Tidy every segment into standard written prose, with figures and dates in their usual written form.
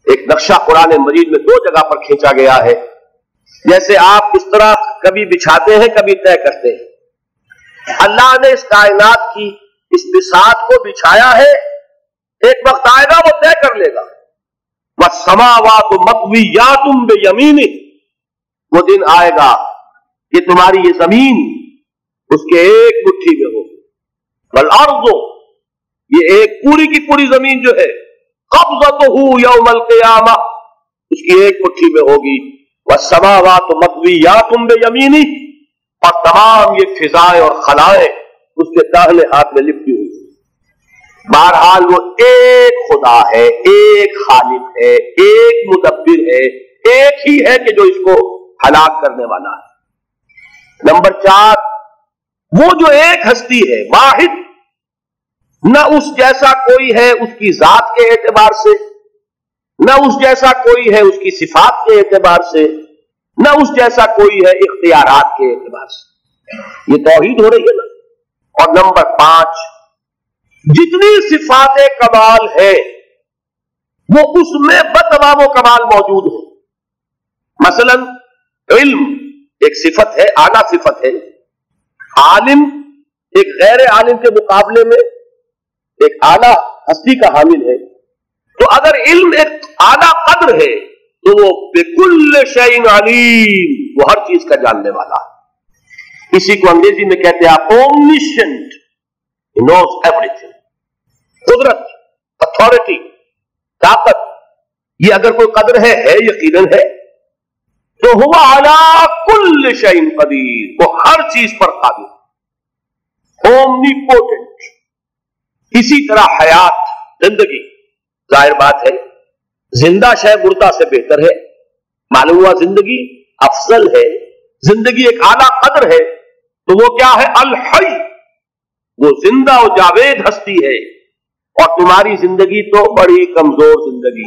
ایک نقشہ قرآن مجید میں 2 جگہ پر کھینچا گیا ہے. جیسے آپ اس طرح کبھی بچھاتے ہیں کبھی طے کرتے ہیں. اللہ نے اس کائنات کی اس بساط کو بچھایا ہے، ایک وقت آئے گا وہ طے کر لے گا. وَالسَّمَاوَاتُ مَطْوِيَّاتٌ بِيَمِينِهِ، وہ دن آئے گا کہ تمہاری یہ زمین اس کے ایک مٹھی میں ہوگی. وَالْأَرْضُ، یہ ایک پوری کی پوری زمین جو ہے، قَبْضَتُهُ يَوْمَ الْقِيَامَةِ، اس کی ایک مٹھی میں ہوگی. وَالسَّمَاوَاتُ مَطْوِيَّاتٌ بِيَمِينِهِ، اور تمام یہ فضائیں اور خلائیں اس کے داہنے ہاتھ میں لپٹی ہوئی. بہرحال وہ ایک خدا ہے، ایک خالق ہے، ایک مدبر ہے، ایک ہی ہے کہ جو اس کو ہلاک کرنے والا ہے. نمبر 4، وہ جو ایک ہستی ہے، واحد، نہ اس جیسا کوئی ہے اس کی ذات کے اعتبار سے، نہ اس جیسا کوئی ہے اس کی صفات کے اعتبار سے، نہ اس جیسا کوئی ہے اختیارات کے اعتبار سے. یہ توحید ہو رہی ہے نا. اور نمبر 5، جتنی صفات کمال ہے وہ اس میں بتمام و کمال موجود ہے. مثلا علم ایک صفت ہے، اعلیٰ صفت ہے. عالم ایک غیر عالم کے مقابلے میں ایک اعلیٰ ہستی کا حامل ہے. تو اگر علم ایک اعلیٰ قدر ہے تو وہ بکل شیء علیم، وہ ہر چیز کا جاننے والا ہے. اسی کو انگریزی میں کہتے ہیں omniscient، he knows everything. قدرت، اتھارٹی، طاقت، یہ اگر کوئی قدر ہے یقیناً ہے. تو ہوا علی کل شیء قدیر، وہ ہر چیز پر قادر، اومنیپوٹنٹ. اسی طرح حیات، زندگی، ظاہر بات ہے زندہ شے مردہ سے بہتر ہے. معلوم ہوا زندگی افضل ہے، زندگی ایک اعلیٰ قدر ہے. تو وہ کیا ہے؟ الحی، وہ زندہ و جاوید ہستی ہے. اور تمہاری زندگی تو بڑی کمزور زندگی،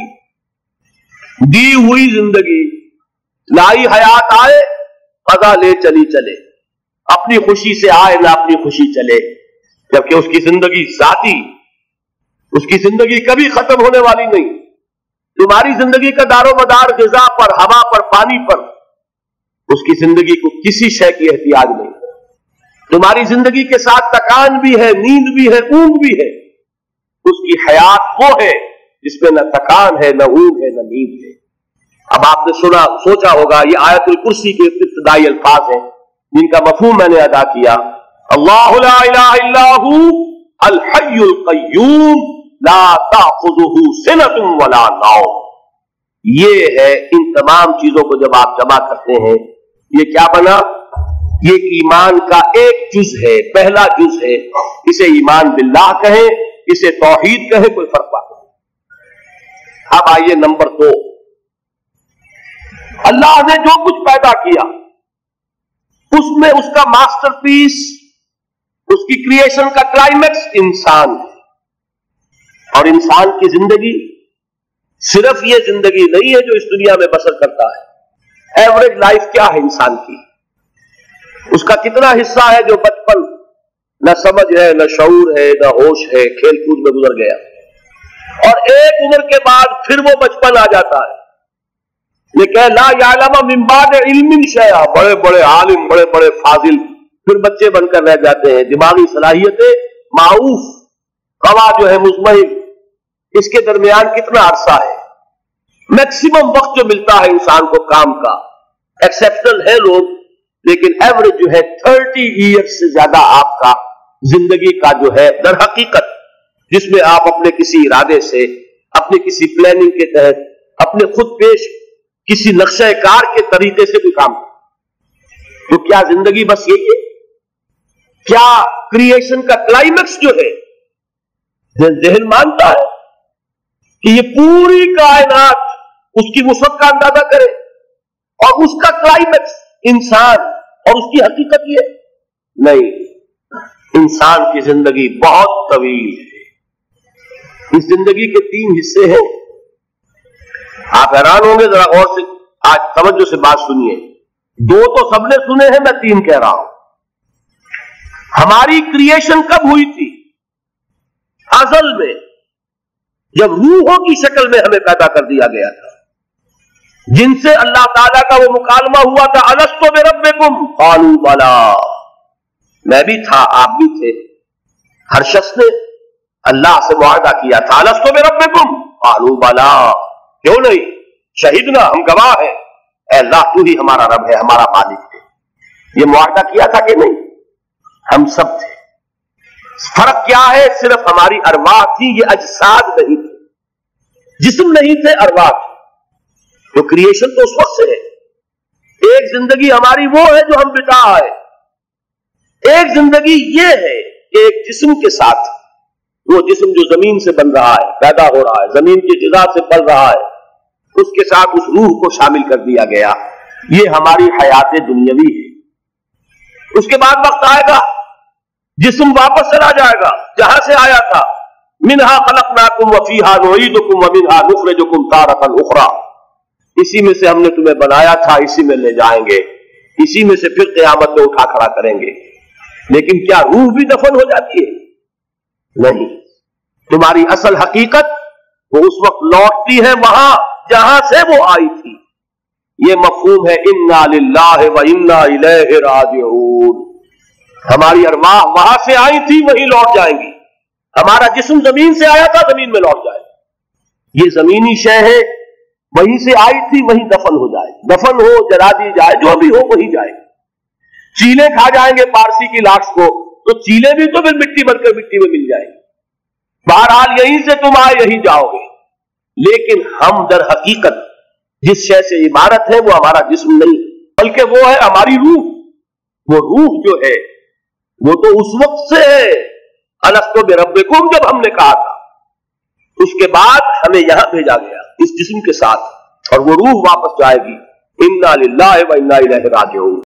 دی ہوئی زندگی. لائی حیات آئے، قضا لے چلی چلے، اپنی خوشی سے آئے نہ اپنی خوشی چلے. جبکہ اس کی زندگی ذاتی، اس کی زندگی کبھی ختم ہونے والی نہیں. تمہاری زندگی کا دار و مدار غذا پر، ہوا پر، پانی پر. اس کی زندگی کو کسی شے کی احتیاج نہیں. تمہاری زندگی کے ساتھ تکان بھی ہے، نیند بھی ہے، اونگ بھی ہے. اس کی حیات وہ ہے جس میں نہ تکان ہے، نہ اونگ ہے، نہ نیند ہے. اب آپ نے سوچا ہوگا یہ آیت الکرسی کے ابتدائی الفاظ ہیں جن کا مفہوم میں نے ادا کیا. اللہ لا الہ الا هو الحی القیوم لا تأخذہ سنۃ ولا نوم. یہ ہے ان تمام چیزوں کو جب آپ جمع کرتے ہیں یہ کیا بنا؟ یہ ایمان کا ایک جز ہے، پہلا جز ہے. اسے ایمان باللہ کہیں، اسے توحید کہیں، کوئی فرق بات نہیں. اب آئیے نمبر 2، اللہ نے جو کچھ پیدا کیا اس میں اس کا ماسٹر پیس، اس کی کریشن کا کلائمیکس انسان ہے. اور انسان کی زندگی صرف یہ زندگی نہیں ہے جو اس دنیا میں بسر کرتا ہے. ایوریج لائف کیا ہے انسان کی؟ اس کا کتنا حصہ ہے جو بچپن نہ سمجھ ہے، نہ شعور ہے، نہ ہوش ہے، کھیل کود میں گزر گیا. اور ایک عمر کے بعد پھر وہ بچپن آ جاتا ہے. یہ کہ لا یعلم من بعد علم شیئا، بڑے بڑے عالم، بڑے بڑے فاضل پھر بچے بن کر رہ جاتے ہیں. دماغی صلاحیتیں معروف، قوا جو ہے مزمحل، اس کے درمیان کتنا عرصہ ہے؟ میکسیمم وقت جو ملتا ہے انسان کو کام کا، ایکسیپشنل ہے لوگ، لیکن ایوریج جو ہے 30 ایئرز سے زیادہ آپ کا زندگی کا جو ہے در حقیقت، جس میں آپ اپنے کسی ارادے سے، اپنے کسی پلاننگ کے تحت، اپنے خود پیش کسی نقشہ کار کے طریقے سے بھی کام کرتے. تو کیا زندگی بس یہی ہے؟ کیا کریشن کا کلائمیکس جو ہے ذہن مانتا ہے کہ یہ پوری کائنات اس کی وسعت کا اندازہ کرے اور اس کا کلائمیکس انسان اور اس کی حقیقت یہ نہیں؟ انسان کی زندگی بہت طویل ہے. اس زندگی کے 3 حصے ہیں. آپ حیران ہوں گے، ذرا غور سے آج توجہ سے بات سنیے. 2 تو سب نے سنے ہیں، میں 3 کہہ رہا ہوں. ہماری کریشن کب ہوئی تھی؟ ازل میں. جب روحوں کی شکل میں ہمیں پیدا کر دیا گیا تھا، جن سے اللہ تعالیٰ کا وہ مکالمہ ہوا تھا، الستو بربکم قالوا بلا، میں بھی تھا آپ بھی تھے، ہر شخص نے اللہ سے معاہدہ کیا تھا، الستو بربکم قالوا بلا، کیوں نہیں، شہیدنا، ہم گواہ ہیں، اے اللہ تو ہی ہمارا رب ہے، ہمارا مالک ہے۔ یہ معاہدہ کیا تھا کہ نہیں؟ ہم سب تھے۔ فرق کیا ہے؟ صرف ہماری ارواح تھی، یہ اجساد نہیں تھے، جسم نہیں تھے، ارواح تھی۔ تو کریشن تو اس وقت سے ہے۔ ایک زندگی ہماری وہ ہے جو ہم بتا آئے، ایک زندگی یہ ہے کہ ایک جسم کے ساتھ، وہ جسم جو زمین سے بن رہا ہے، پیدا ہو رہا ہے، زمین کی غذا سے پل رہا ہے، اس کے ساتھ اس روح کو شامل کر دیا گیا۔ یہ ہماری حیات دنیاوی ہے۔ اس کے بعد وقت آئے گا، جسم واپس چلا جائے گا جہاں سے آیا تھا، منہا خلقناکم وفیہا نعیدکم ومنہا نخرجکم تارۃ اخری، اسی میں سے ہم نے تمہیں بنایا تھا، اسی میں لے جائیں گے، اسی میں سے پھر قیامت میں اٹھا کھڑا کریں گے۔ لیکن کیا روح بھی دفن ہو جاتی ہے؟ نہیں، تمہاری اصل حقیقت وہ اس وقت لوٹتی ہے وہاں جہاں سے وہ آئی تھی۔ یہ مفہوم ہے انا للہ و انا الیہ راجعون، ہماری ارواح وہاں سے آئی تھی وہیں لوٹ جائیں گی، ہمارا جسم زمین سے آیا تھا، زمین میں لوٹ جائے گا۔ یہ زمینی شے ہے، وہیں سے آئی تھی وہیں دفن ہو جائے، دفن ہو، جلا دی جائے، جو بھی ہو وہی جائے۔ چیلے کھا جائیں گے پارسی کی لاش کو، تو چیلے بھی تو پھر مٹی بن کر مٹی میں مل جائیں گے۔ بہرحال یہیں سے تم آئے یہیں جاؤ گے، لیکن ہم در حقیقت جس شے سے عبارت ہے وہ ہمارا جسم نہیں، بلکہ وہ ہے ہماری روح۔ وہ روح جو ہے وہ تو اس وقت سے ہے، الستو بربکم جب ہم نے کہا تھا، اس کے بعد ہمیں یہاں بھیجا گیا اس جسم کے ساتھ، اور وہ روح واپس جائے گی۔ انا للہ و انا الیہ راجعون۔